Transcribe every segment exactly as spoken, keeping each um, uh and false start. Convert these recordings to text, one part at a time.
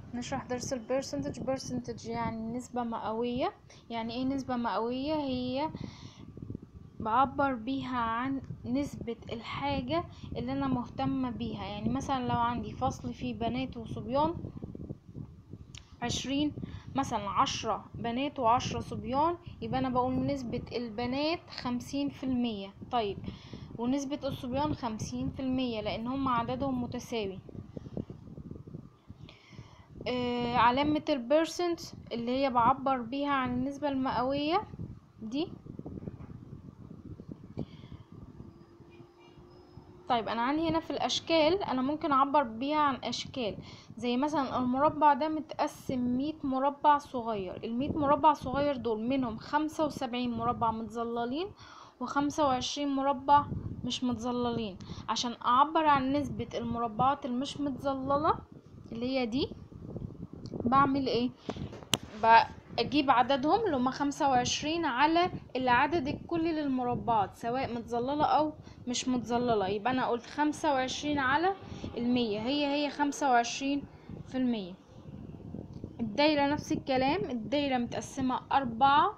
نشرح درس البرسنتج. برسنتج يعني نسبة مئوية. يعني ايه نسبة مئوية؟ هي بعبر بيها عن نسبة الحاجة اللي انا مهتمة بيها. يعني مثلا لو عندي فصل فيه بنات وصبيان عشرين، مثلا عشرة بنات وعشرة صبيان، يبقى انا بقول نسبة البنات خمسين في المية. طيب ونسبة الصبيان خمسين في المية لان هم عددهم متساوي. آه علامة البرسنت اللي هي بعبر بيها عن النسبة المئوية دي. طيب انا عندي هنا في الاشكال انا ممكن اعبر بيها عن اشكال، زي مثلا المربع ده متقسم مية مربع صغير. المية مربع صغير دول منهم خمسة وسبعين مربع متظللين وخمسة وعشرين مربع مش متظللين. عشان اعبر عن نسبة المربعات المش متظللة اللي هي دي، بعمل ايه؟ اجيب عددهم اللي هما خمسة وعشرين على العدد الكلي للمربعات سواء متظللة او مش متظللة. يبقى انا قلت خمسة وعشرين على المية هي هي خمسة وعشرين في المية. الدايرة نفس الكلام، الدايرة متقسمة اربعة.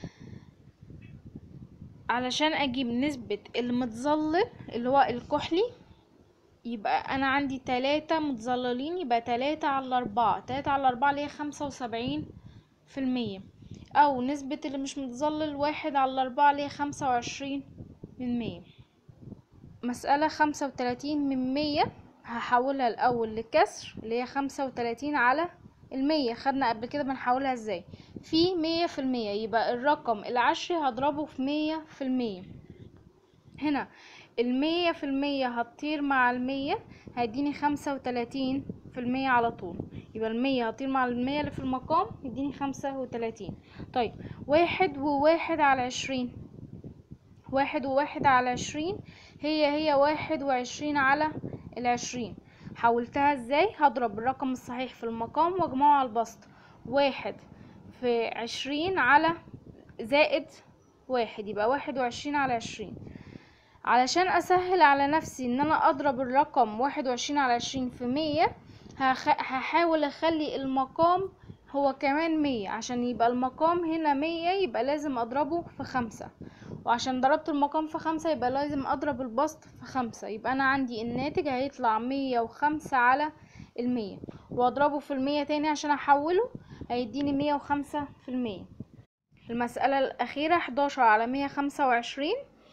علشان اجيب نسبة المتظلل اللي هو الكحلي، يبقى انا عندي تلاتة متظللين، يبقى تلاتة على اربعة، تلاتة على اربعة اللي هي خمسة وسبعين في المية. او نسبة اللي مش متظلل واحد على اربعة اللي هي خمسة وعشرين من مية. مسألة خمسة وتلاتين من مية هحولها الاول لكسر اللي هي خمسة وتلاتين على المية. خدنا قبل كده بنحولها ازاي؟ في مية في المية، يبقى الرقم العشري هضربه في مية في المية. هنا المية في المية هتطير مع المية هيديني خمسة وتلاتين في المية على طول. يبقى المية هطير مع المية اللي في المقام يديني خمسة وتلاتين. طيب واحد وواحد على عشرين، واحد وواحد على عشرين هي هي واحد وعشرين على العشرين. حولتها ازاي؟ هضرب الرقم الصحيح في المقام واجمعه على البسط. واحد في عشرين على زائد واحد يبقى واحد وعشرين على عشرين. علشان اسهل على نفسي ان انا اضرب الرقم واحد وعشرين على عشرين في مية، هخ... هحاول اخلي المقام هو كمان مية. عشان يبقى المقام هنا مية يبقى لازم اضربه في خمسة، وعشان ضربت المقام في خمسة يبقى لازم اضرب البسط في خمسة. يبقى انا عندي الناتج هيطلع مية وخمسة على المية، واضربه في المية تاني عشان احوله هيديني مية وخمسة في المية. المسألة الاخيرة حداشر على مية خمسة وعشرين.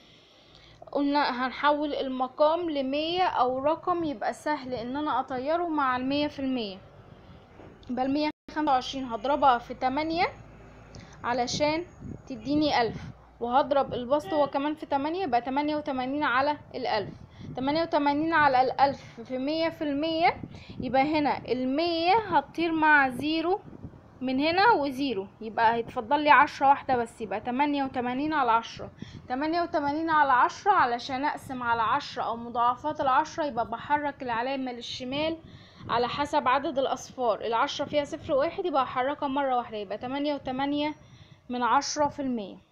قلنا هنحول المقام لمية او رقم يبقى سهل ان انا اطيره مع المية في المية. يبقى المية خمسة وعشرين هضربها في تمانية علشان تديني الف، وهضرب البسط هو كمان في تمانية يبقى تمانية وتمانين على الالف. تمانية وتمانين على الالف في مية في المية، يبقى هنا المية هتطير مع زيرو من هنا وزيرو، يبقى هيتفضل لي عشرة واحدة بس. يبقى تمانية وتمانين على عشرة. تمانية وتمانين على عشرة علشان اقسم على عشرة او مضاعفات العشرة يبقى بحرك العلامة للشمال على حسب عدد الاصفار. العشرة فيها صفر واحد يبقى هحركها مرة واحدة، يبقى تمانية وتمانية من عشرة في المية.